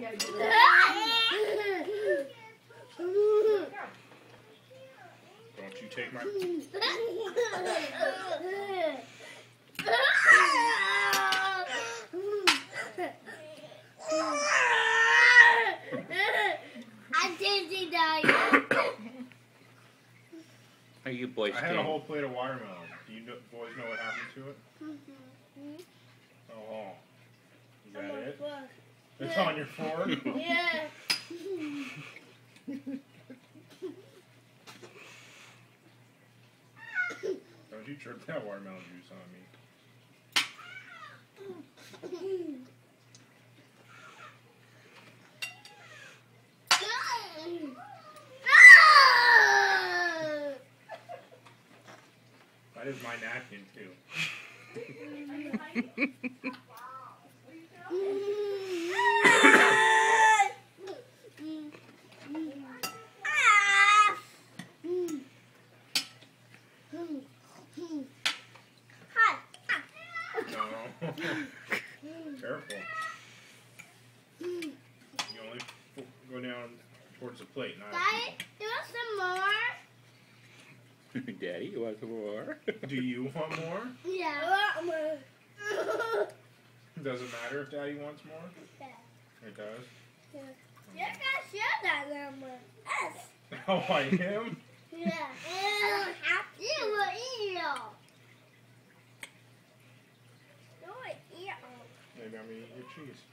Don't you take my... I'm dizzy now. Are you boys? I had a whole plate of watermelon. Do you boys know what happened to it? Oh. Is that it? It's on your floor? Yeah. Don't you trip that watermelon juice on me. That is my napkin too. No. Careful. You only go down towards the plate, not... Daddy, do you want some more? Daddy, you want some more? Do you want more? Yeah. I want more. Does it matter if Daddy wants more? Yeah. It does? You're gonna share that number. Yes. Oh, I am? Yeah. You will eat it all. You will eat it all. Maybe I'm going to eat your cheese.